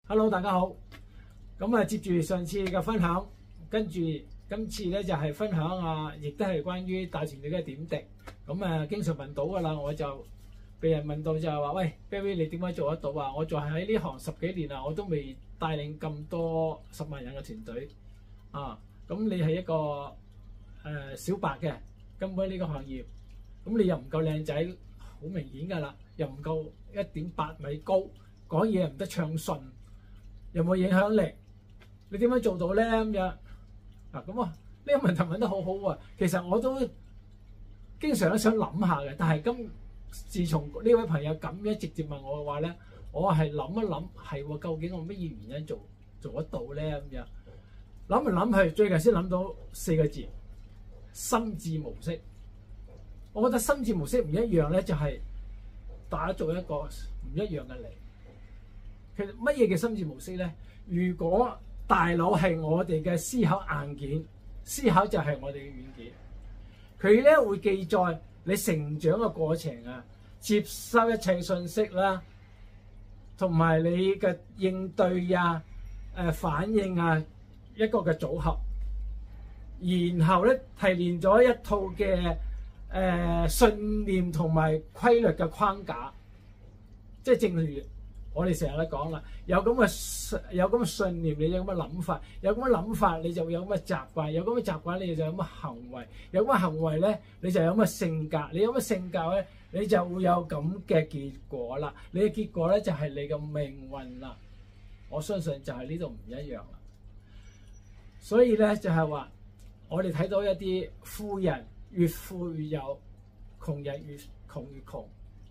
Hello， 大家好。咁接住上次嘅分享，跟住今次咧就係分享亦都係關於大團隊嘅點滴。經常問到噶啦，我就被人問到就係話：喂 ，Barry 你點解做得到啊？我仲係喺呢行10幾年啦，我都未帶領咁多10萬人嘅團隊啊！咁你係一個小白嘅，根本呢個行業，咁你又唔夠靚仔，好明顯㗎啦，又唔夠1.8米高，講嘢又唔得暢順。有冇影響力？你點樣做到咧？咁樣咁呢個問題問得好好喎。其實我都經常都想諗下嘅，但係自從呢位朋友咁樣直接問我嘅話咧，我係諗一諗，係喎，究竟我乜嘢原因做得到咧？咁樣諗嚟諗去，最近先諗到4個字：心智模式。我覺得心智模式唔一樣咧，就係打造一個唔一樣嘅你。其實乜嘢嘅心智模式咧？如果大腦係我哋嘅思考硬件，思考就係我哋嘅軟件。佢咧會記載你成長嘅過程接收一切信息啦，同埋你嘅應對反應一個嘅組合，然後咧提煉咗一套嘅信念同埋規律嘅框架，即係正如我哋成日都講啦，有咁嘅信念，你有咁嘅諗法，有咁嘅諗法，你就會有咁嘅習慣，有咁嘅習慣，你就有咁嘅行為，有咁嘅行為咧，你就有咁嘅性格，你有咁嘅性格咧，你就會有咁嘅結果啦。你嘅結果咧就係你嘅命運啦。我相信就係呢度唔一樣啦。所以咧就係話，我哋睇到一啲富人越富越有，窮人越窮越窮，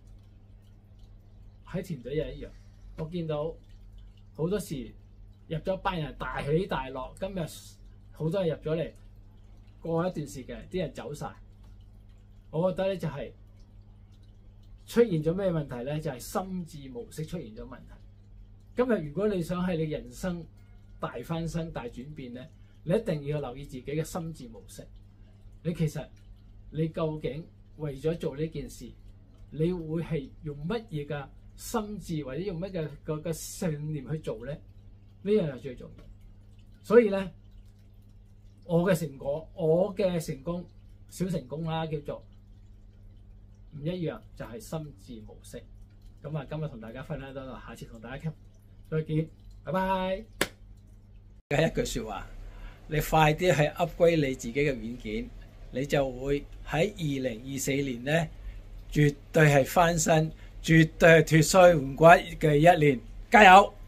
喺團隊又一樣。我見到好多時入咗班人大起大落，今日好多人入咗嚟，過一段時間啲人走晒。我覺得咧就係出現咗咩問題咧？就係心智模式出現咗問題。今日如果你想喺你人生大翻身、大轉變咧，你一定要留意自己嘅心智模式。你究竟為咗做呢件事，你會係用乜嘢嘅心智或者用乜嘅信念去做咧？呢樣係最重要。所以咧，我嘅成功小成功啦，叫做唔一樣，就係心智模式。今日同大家分享到啦，下次同大家傾，再見，拜拜。一句說話，你快啲去 upgrade 你自己嘅軟件，你就會喺2024年咧，絕對係翻身，絕對係脫胎換骨嘅一年，加油！